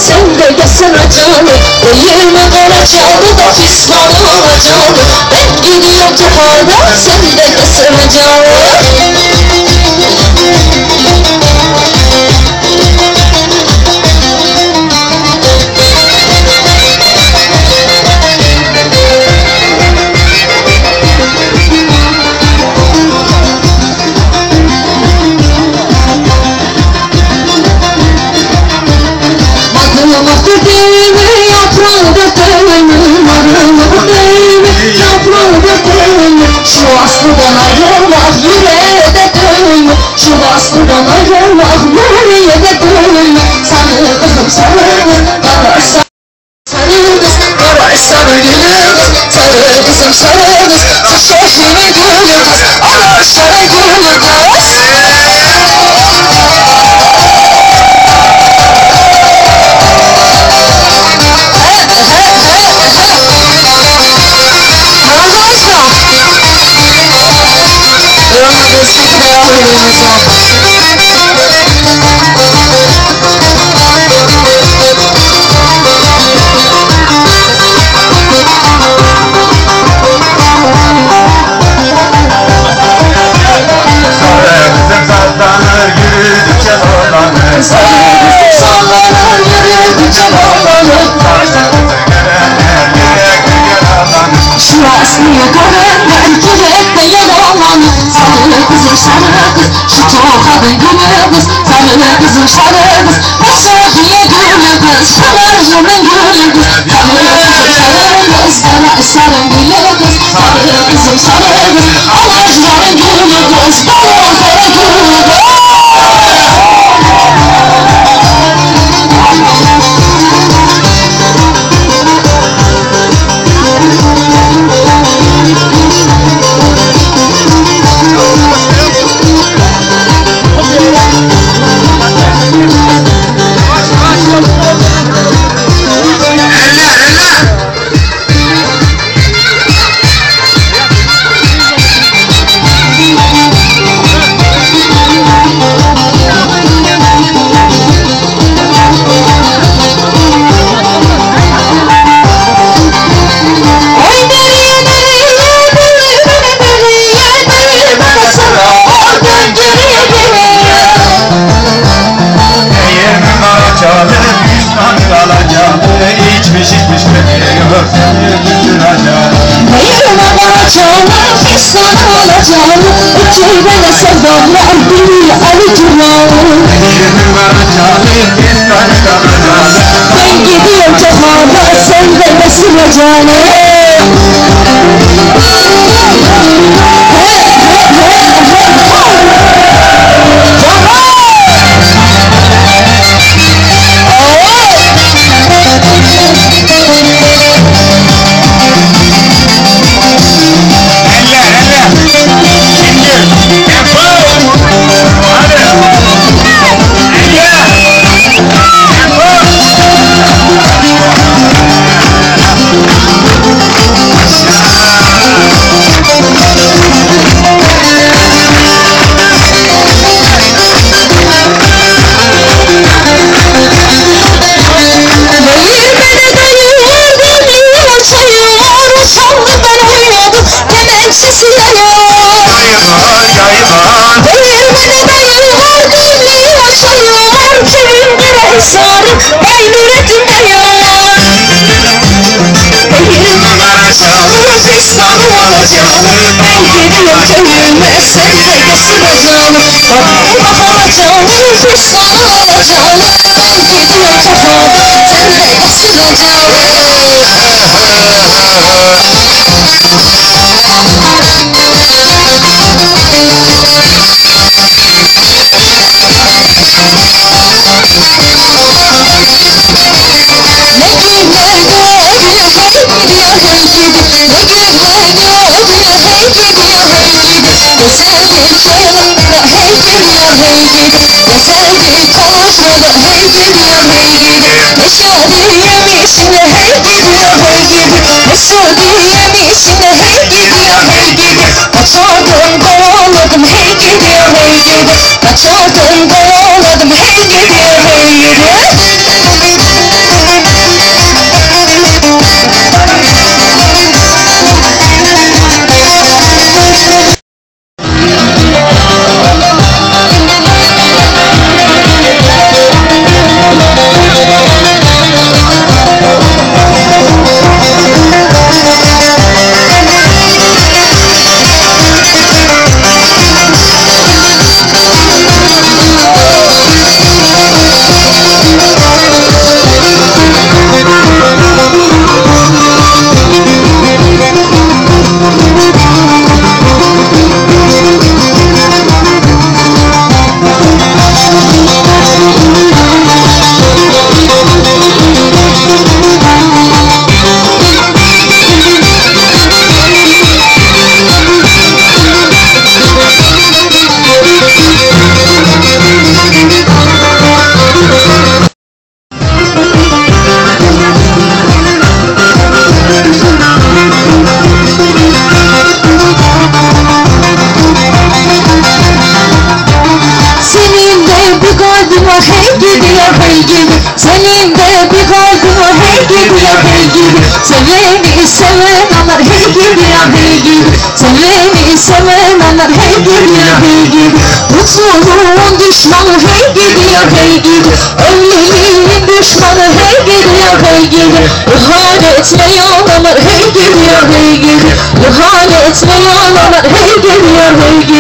sen de yasana canım. Değirme karacalı da pişman olacağım. Ben gidiyorum toparda sen de yasana canım. Marılmak değme, yaprağı da değme. Marılmak değme, yaprağı da değme. Şu aslıdan ayrılmak yüreğe de değme. Şu aslıdan ayrılmak yüreğe de değme. Sarı kızım sarı kız, kara sarı kız, kara sarı gülü kız. Sarı kızım sarı kız, şu şehrimin gülü kız. Ana sarı gülü kız. Aslıya görenler yürekte yaralanır. Sarı kızım sarı kız, şu tokadın gülü kız. Sarı kızım sarı kız, Mesafeye gülü kız. Pınarcının gülü kız. Sarı kızım sarı kız, kara sarı gülü kız. Sarı kızım sarı kız, alacların gülü kız. Kara sarı gülü kız. İçeride sevdalar bir alıcılar. Ben gidiyorum cehada sen de besile canım. Kaçardım kovaladım hey gidi hey gidi. var hey gidiyor hey gidi. Senin de bir kalbin var hey gidiyor hey gidi. Seveni seven anlar hey gidiyor hey gidi. Seveni seven anlar hey gidiyor hey gidi. Mutluluğun düşmanı hey gidiyor hey gidi. Evliliğin düşmanı hey gidiyor hey gidi. İhanetle yalanlar hey gidiyor hey gidi. İhanetle yalanlar hey gidiyor hey gidi.